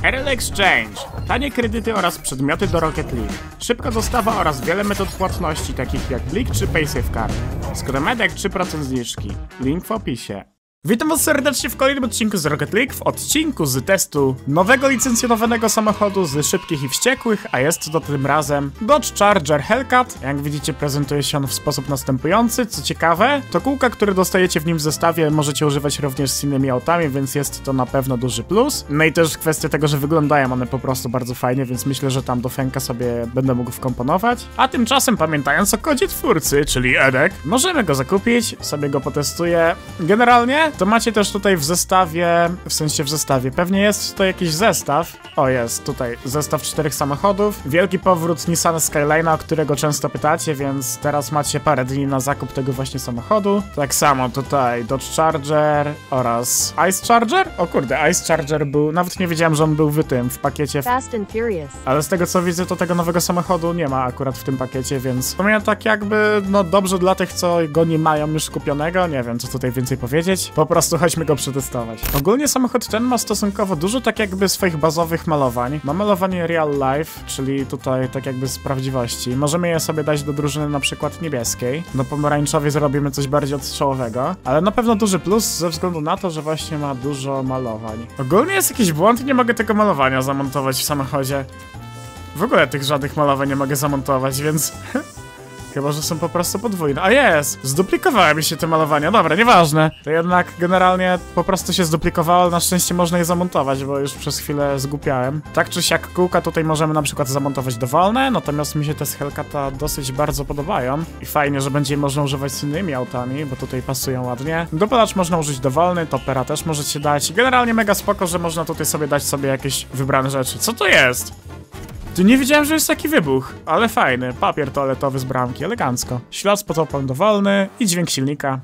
RL Exchange. Tanie kredyty oraz przedmioty do Rocket League. Szybka dostawa oraz wiele metod płatności, takich jak Blik czy PaySafeCard. Z kodem MEDEK 3% zniżki. Link w opisie. Witam was serdecznie w kolejnym odcinku z Rocket League, w odcinku z testu nowego licencjonowanego samochodu z szybkich i wściekłych, a jest to tym razem Dodge Charger Hellcat. Jak widzicie, prezentuje się on w sposób następujący. Co ciekawe, to kółka, które dostajecie w nim w zestawie, możecie używać również z innymi autami, więc jest to na pewno duży plus. No i też kwestia tego, że wyglądają one po prostu bardzo fajnie, więc myślę, że tam do Fenka sobie będę mógł wkomponować. A tymczasem, pamiętając o kodzie twórcy, czyli EDEK, możemy go zakupić, sobie go potestuję. Generalnie to macie też tutaj w zestawie, pewnie jest to jakiś zestaw. O, jest tutaj zestaw 4 samochodów. Wielki powrót Nissan Skyline'a, o którego często pytacie, więc teraz macie parę dni na zakup tego właśnie samochodu. Tak samo tutaj Dodge Charger oraz Ice Charger. O kurde, Ice Charger był, nawet nie wiedziałem, że on był w pakiecie. Fast and Furious. Ale z tego co widzę, to tego nowego samochodu nie ma akurat w tym pakiecie, więc to mnie tak jakby, no dobrze dla tych, co go nie mają już kupionego. Nie wiem, co tutaj więcej powiedzieć. Po prostu chodźmy go przetestować. Ogólnie samochód ten ma stosunkowo dużo tak jakby swoich bazowych malowań. Ma malowanie real life, czyli tutaj tak jakby z prawdziwości. Możemy je sobie dać do drużyny na przykład niebieskiej. Do pomarańczowej zrobimy coś bardziej odstrzałowego. Ale na pewno duży plus ze względu na to, że właśnie ma dużo malowań. Ogólnie jest jakiś błąd, nie mogę tego malowania zamontować w samochodzie. W ogóle tych żadnych malowań nie mogę zamontować, więc... Chyba, że są po prostu podwójne. A jest! Zduplikowały mi się te malowania. Dobra, nieważne. To jednak generalnie po prostu się zduplikowało, ale na szczęście można je zamontować, bo już przez chwilę zgłupiałem. Tak czy siak kółka tutaj możemy na przykład zamontować dowolne, natomiast mi się te z Hellcata dosyć bardzo podobają. I fajnie, że będzie je można używać z innymi autami, bo tutaj pasują ładnie. Dopalacz można użyć dowolny, topera też możecie dać. Generalnie mega spoko, że można tutaj sobie dać jakieś wybrane rzeczy. Co to jest? Tu nie wiedziałem, że jest taki wybuch, ale fajny. Papier toaletowy z bramki, elegancko. Ślad z potopem dowolny i dźwięk silnika.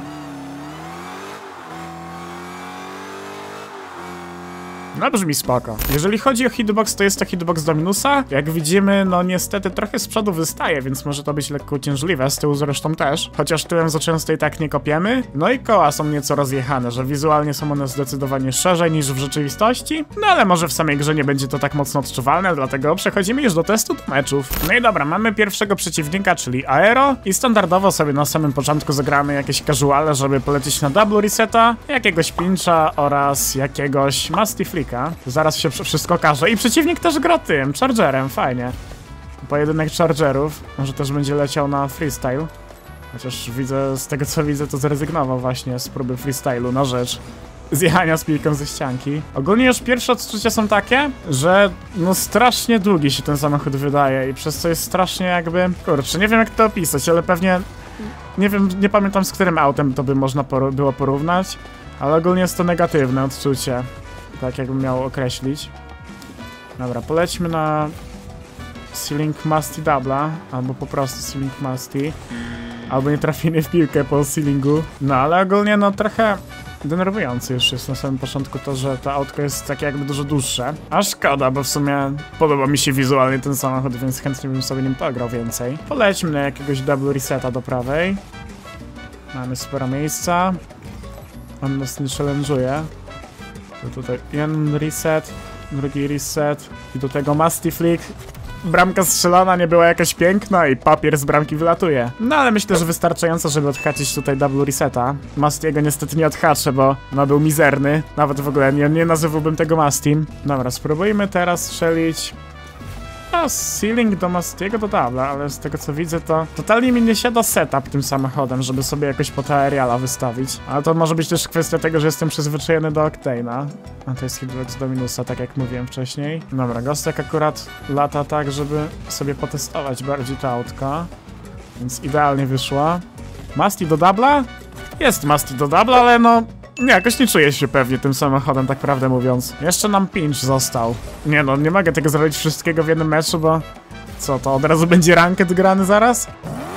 No brzmi spoko. Jeżeli chodzi o hitbox, to jest to hitbox Dominusa. Jak widzimy, no niestety trochę z przodu wystaje, więc może to być lekko uciążliwe, z tyłu zresztą też. Chociaż tyłem za często i tak nie kopiemy. No i koła są nieco rozjechane, że wizualnie są one zdecydowanie szerzej niż w rzeczywistości. No ale może w samej grze nie będzie to tak mocno odczuwalne, dlatego przechodzimy już do testu do meczów. No i dobra, mamy pierwszego przeciwnika, czyli Aero. I standardowo sobie na samym początku zagramy jakieś casuale, żeby polecieć na double reseta, jakiegoś pincha oraz jakiegoś musty flick. Zaraz się wszystko okaże. I przeciwnik też gra tym, Chargerem, fajnie. Pojedynek Chargerów. Może też będzie leciał na freestyle. Chociaż widzę, z tego co widzę, to zrezygnował właśnie z próby freestylu na rzecz zjechania z piłką ze ścianki. Ogólnie już pierwsze odczucia są takie, że no strasznie długi się ten samochód wydaje i przez co jest strasznie jakby... Kurczę, nie wiem jak to opisać, ale pewnie... Nie wiem, nie pamiętam z którym autem to by można było porównać, ale ogólnie jest to negatywne odczucie. Tak jakbym miał określić. Dobra, polećmy na Ceiling Musty Double'a, albo po prostu Ceiling Musty. Albo nie trafimy w piłkę po ceilingu. No ale ogólnie no trochę denerwujący już jest na samym początku to, że to autko jest takie jakby dużo dłuższe. A szkoda, bo w sumie podoba mi się wizualnie ten samochód, więc chętnie bym sobie nim pograł więcej. Polećmy na jakiegoś double reseta do prawej. Mamy sporo miejsca. On nas nie challenge'uje. Tutaj jeden reset, drugi reset i do tego musty flick. Bramka strzelana nie była jakaś piękna i papier z bramki wylatuje. No ale myślę, że wystarczająco, żeby odhaczyć tutaj double reseta. Mustiego niestety nie odhaczę, bo no był mizerny. Nawet w ogóle nie nazywałbym tego Mustim. Dobra, spróbujmy teraz strzelić... No, ceiling do Mustiego to dobra, ale z tego co widzę to totalnie mi nie siada setup tym samochodem, żeby sobie jakoś po aeriala wystawić. Ale to może być też kwestia tego, że jestem przyzwyczajony do Octane'a. A to jest hitbox Dominusa, tak jak mówiłem wcześniej. Dobra, Gostek akurat lata tak, żeby sobie potestować bardziej to autka. Więc idealnie wyszła. Musty do dubla? Jest Musty do dubla, ale no... Nie, jakoś nie czuję się pewnie tym samochodem, tak prawdę mówiąc. Jeszcze nam pinch został. Nie no, nie mogę tego zrobić wszystkiego w jednym meczu, bo... Co, to od razu będzie ranked grany zaraz?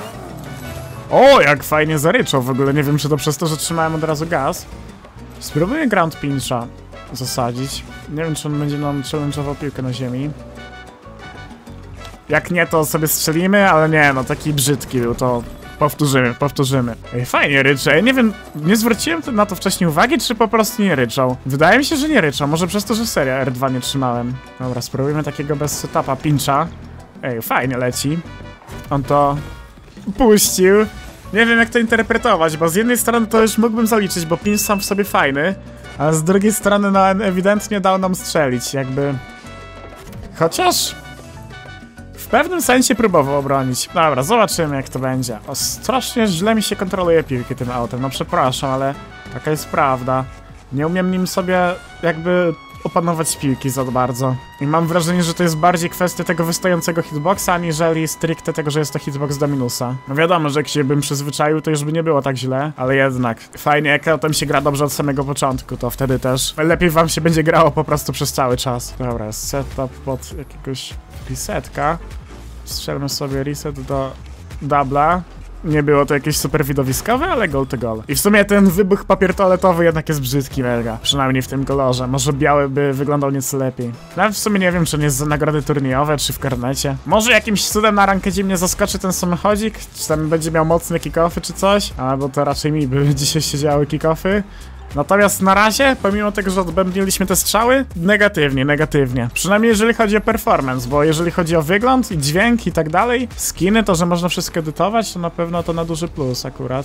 O, jak fajnie zaryczał w ogóle, nie wiem czy to przez to, że trzymałem od razu gaz. Spróbuję ground pincha zasadzić. Nie wiem czy on będzie nam challenge'ował piłkę na ziemi. Jak nie, to sobie strzelimy, ale nie, no taki brzydki był, to Powtórzymy. Ej, fajnie ryczą. Ja nie wiem, nie zwróciłem na to wcześniej uwagi, czy po prostu nie ryczą. Wydaje mi się, że nie ryczą. Może przez to, że seria R2 nie trzymałem. Dobra, spróbujmy takiego bez setupa pincha. Ej, fajnie leci. On to puścił. Nie wiem, jak to interpretować, bo z jednej strony to już mógłbym zaliczyć, bo pinch sam w sobie fajny, a z drugiej strony no ewidentnie dał nam strzelić, jakby... Chociaż... W pewnym sensie próbował obronić. Dobra, zobaczymy, jak to będzie. O, strasznie źle mi się kontroluje piłki tym autem, no przepraszam, ale taka jest prawda. Nie umiem nim sobie jakby opanować piłki za bardzo. I mam wrażenie, że to jest bardziej kwestia tego wystającego hitboxa, aniżeli stricte tego, że jest to hitbox do minusa. No wiadomo, że jak się bym przyzwyczaił, to już by nie było tak źle, ale jednak fajnie, jak autem się gra dobrze od samego początku, to wtedy też lepiej wam się będzie grało po prostu przez cały czas. Dobra, setup pod jakiegoś resetka. Strzelmy sobie reset do dubla. Nie było to jakieś super widowiskowe, ale goal to goal. I w sumie ten wybuch papier toaletowy jednak jest brzydki mega. Przynajmniej w tym kolorze. Może biały by wyglądał nieco lepiej. Nawet w sumie nie wiem, czy on jest za nagrody turniejowe, czy w karnecie. Może jakimś cudem na rankedzie mnie zaskoczy ten samochodzik? Czy tam będzie miał mocne kick-offy, czy coś? Albo to raczej mi by dzisiaj się działy kick-offy. Natomiast na razie, pomimo tego, że odbębniliśmy te strzały, negatywnie. Przynajmniej jeżeli chodzi o performance, bo jeżeli chodzi o wygląd i dźwięk i tak dalej, skiny, to że można wszystko edytować, to na pewno to na duży plus akurat.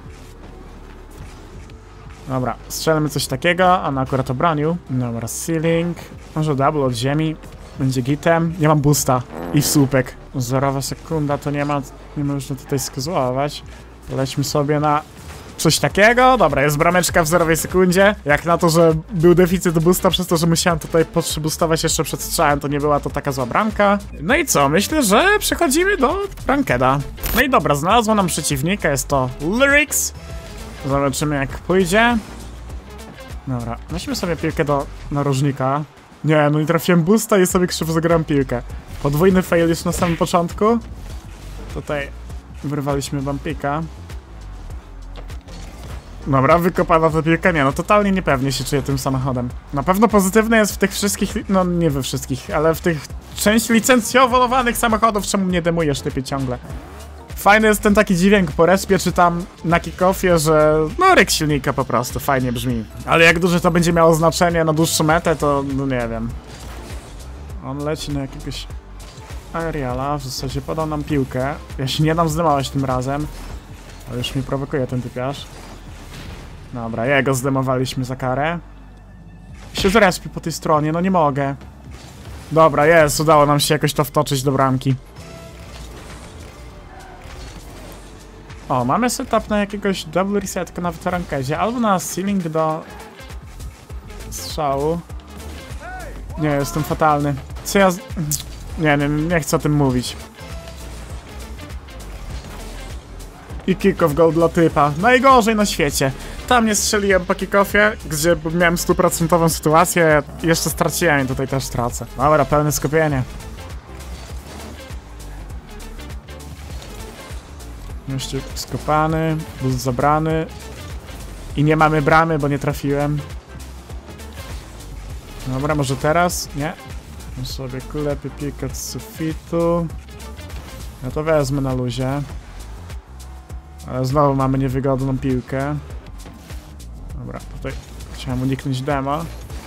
Dobra, strzelmy coś takiego, on akurat obronił. Dobra, ceiling, może double od ziemi, będzie gitem. Nie mam boosta i w słupek. 0 sekunda to nie można tutaj skazłować. Lećmy sobie na... coś takiego? Dobra, jest brameczka w 0 sekundzie. Jak na to, że był deficyt boosta przez to, że musiałem tutaj boostować jeszcze przed strzałem, to nie była to taka zła bramka. No i co? Myślę, że przechodzimy do rankeda. No i dobra, znalazło nam przeciwnika, jest to Lyrics. Zobaczymy, jak pójdzie. Dobra, weźmy sobie piłkę do narożnika. Nie, no i trafiłem boosta i sobie krzywo zagrałem piłkę. Podwójny fail już na samym początku. Tutaj wyrwaliśmy bumpika. Dobra, wykopana ta piłka. Nie, no totalnie niepewnie się czuję tym samochodem. Na pewno pozytywne jest w tych wszystkich, no nie we wszystkich, ale w tych część licencjonowanych samochodów, czemu mnie demujesz typie ciągle. Fajny jest ten taki dźwięk po respie, czy tam na kick-offie, że no ryk silnika po prostu, fajnie brzmi. Ale jak duże to będzie miało znaczenie na dłuższą metę, to no nie wiem. On leci na jakiegoś aeriala, w zasadzie podał nam piłkę. Ja się nie dam zdemować tym razem. Ale już mnie prowokuje ten typiarz. Dobra, jego zdemowaliśmy za karę. Się zrespił po tej stronie, no nie mogę. Dobra, jest, udało nam się jakoś to wtoczyć do bramki. O, mamy setup na jakiegoś double resetka nawet w rankedzie, albo na ceiling do strzału. Nie, jestem fatalny. Co ja... Nie chcę o tym mówić. I kick-off goal dla typa. Najgorzej na świecie. Tam nie strzeliłem po kick-offie, gdzie miałem 100% sytuację. Jeszcze straciłem i tutaj też stracę. Dobra, pełne skupienie. Jeszcze skopany, boost zabrany. I nie mamy bramy, bo nie trafiłem. Dobra, może teraz? Nie. Sobie klepię piłkę z sufitu. Ja to wezmę na luzie. Ale znowu mamy niewygodną piłkę. Dobra, tutaj chciałem uniknąć dema.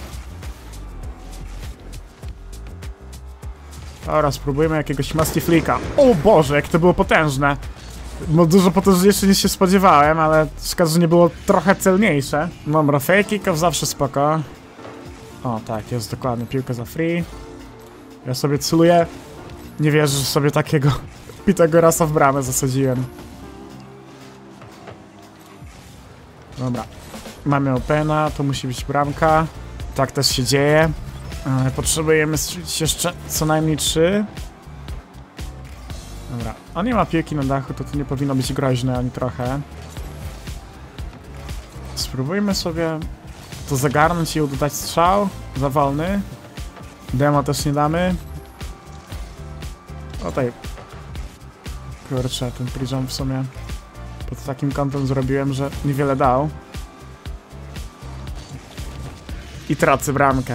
Dobra, spróbujmy jakiegoś Mastiflika. O Boże, jak to było potężne. No dużo potężniejsze niż się spodziewałem, ale szkoda, że nie było trochę celniejsze. Dobra, fake kickoff zawsze spoko. O tak, jest dokładnie, piłka za free. Ja sobie celuję. Nie wierzę, że sobie takiego Pitagorasa w bramę zasadziłem. Dobra. Mamy opena, to musi być bramka. Tak też się dzieje. Ale potrzebujemy strzelić jeszcze co najmniej 3. Dobra. On nie ma piłki na dachu, to nie powinno być groźne ani trochę. Spróbujmy sobie to zagarnąć i dodać strzał. Za wolny. Demo też nie damy. O tutaj. Kurczę, ten pre-jump w sumie pod takim kątem zrobiłem, że niewiele dał. I tracę bramkę.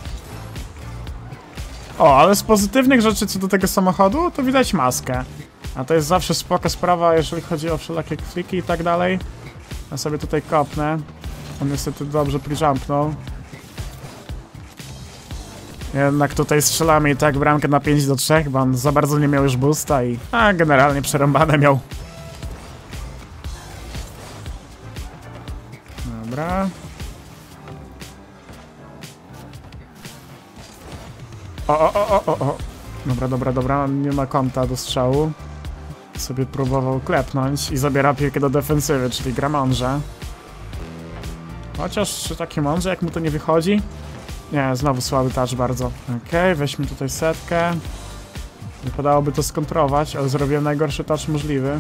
O, ale z pozytywnych rzeczy co do tego samochodu, to widać maskę. A to jest zawsze spoko sprawa, jeżeli chodzi o wszelakie kliki i tak dalej. Ja sobie tutaj kopnę. On niestety dobrze pre-jumpnął. Jednak tutaj strzelamy i tak bramkę na 5-3, bo on za bardzo nie miał już boosta i... A, generalnie przerąbane miał. Dobra. O. Dobra, nie ma kąta do strzału. Sobie próbował klepnąć i zabiera piłkę do defensywy, czyli gra mądrze. Chociaż czy taki mądrze, jak mu to nie wychodzi? Nie, znowu słaby touch bardzo. Okej, weźmy tutaj setkę. Wypadałoby to skontrować, ale zrobiłem najgorszy touch możliwy.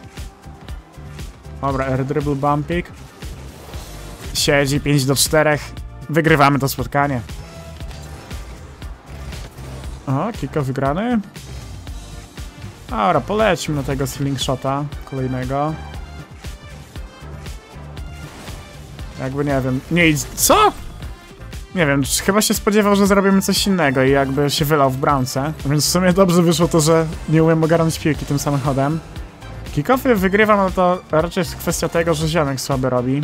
Dobra, air dribble bumpik. Siedzi 5-4. Wygrywamy to spotkanie. O, kicko wygrany. Dobra, polećmy na tego ceiling shota kolejnego. Jakby nie wiem. Nie idź. Co? Nie wiem, chyba się spodziewał, że zrobimy coś innego i jakby się wylał w bramce. Więc w sumie dobrze wyszło to, że nie umiem ogarnąć piłki tym samochodem. Kickoffy wygrywam, no to raczej jest kwestia tego, że ziomek słaby robi.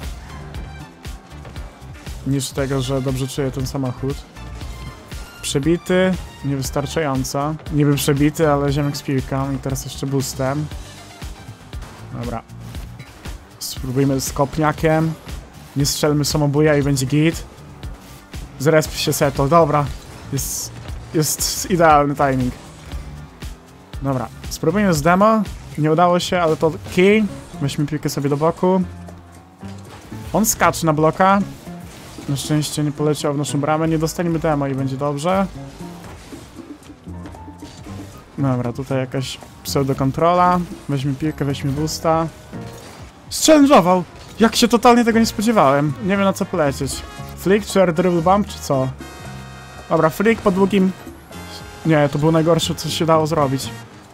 Niż tego, że dobrze czuję ten samochód. Przebity, niewystarczająco. Niby przebity, ale ziomek z piłką i teraz jeszcze boostem. Dobra. Spróbujmy z kopniakiem. Nie strzelmy samobuja i będzie git. Zresp się settle, dobra. Jest idealny timing. Dobra, spróbujmy z demo. Nie udało się, ale to key. Weźmy piłkę sobie do boku. On skacze na bloka. Na szczęście nie poleciał w naszą bramę. Nie dostaniemy demo i będzie dobrze. Dobra, tutaj jakaś pseudokontrola. Weźmy piłkę, weźmy boosta. Challenge'ował! Jak się totalnie tego nie spodziewałem. Nie wiem na co polecieć. Flick czy air dribble bump, czy co? Dobra, flick po długim... Nie, to było najgorsze, co się dało zrobić.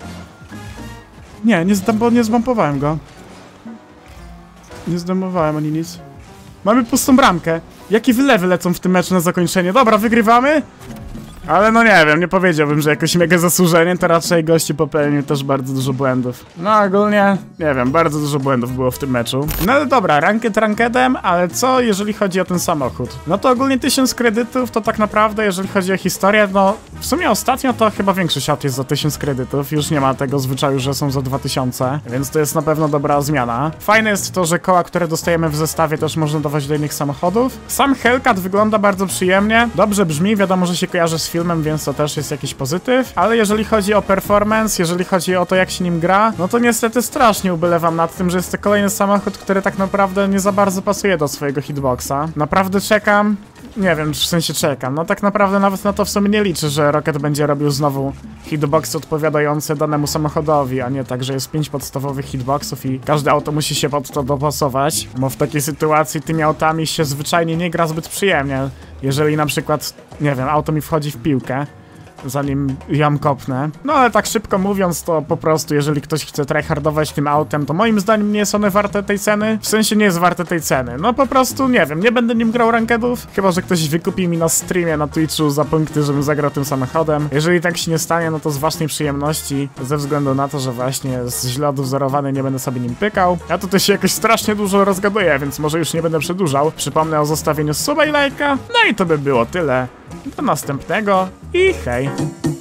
Nie zbumpowałem go. Nie zdemowałem ani nic. Mamy pustą bramkę. Jakie wylewy lecą w tym meczu na zakończenie? Dobra, wygrywamy? Ale no nie wiem, nie powiedziałbym, że jakoś mega zasłużenie, to raczej gości popełnił też bardzo dużo błędów. No ogólnie, nie wiem, bardzo dużo błędów było w tym meczu. No ale dobra, ranked rankedem, ale co jeżeli chodzi o ten samochód? No to ogólnie 1000 kredytów to tak naprawdę, jeżeli chodzi o historię, no w sumie ostatnio to chyba większość aut jest za 1000 kredytów, już nie ma tego zwyczaju, że są za 2000, więc to jest na pewno dobra zmiana. Fajne jest to, że koła, które dostajemy w zestawie też można dawać do innych samochodów. Sam Hellcat wygląda bardzo przyjemnie, dobrze brzmi, wiadomo, że się kojarzy z filmem, więc to też jest jakiś pozytyw, ale jeżeli chodzi o performance, jeżeli chodzi o to, jak się nim gra, no to niestety strasznie ubolewam nad tym, że jest to kolejny samochód, który tak naprawdę nie za bardzo pasuje do swojego hitboxa. Naprawdę czekam, nie wiem, w sensie czekam, no tak naprawdę nawet na to w sumie nie liczę, że Rocket będzie robił znowu hitboxy odpowiadające danemu samochodowi, a nie tak, że jest 5 podstawowych hitboxów i każde auto musi się pod to dopasować, bo w takiej sytuacji tymi autami się zwyczajnie nie gra zbyt przyjemnie. Jeżeli na przykład, nie wiem, auto mi wchodzi w piłkę, zanim ją kopnę. No ale tak szybko mówiąc, to po prostu jeżeli ktoś chce tryhardować tym autem, to moim zdaniem nie jest one warte tej ceny. W sensie nie jest warte tej ceny. No po prostu, nie wiem, nie będę nim grał rankedów, chyba że ktoś wykupi mi na streamie na Twitchu za punkty, żebym zagrał tym samochodem. Jeżeli tak się nie stanie, no to z własnej przyjemności, ze względu na to, że właśnie jest źle odwzorowany, nie będę sobie nim pykał. Ja tutaj się jakoś strasznie dużo rozgaduję, więc może już nie będę przedłużał. Przypomnę o zostawieniu suba i lajka. No i to by było tyle. Do następnego i hej!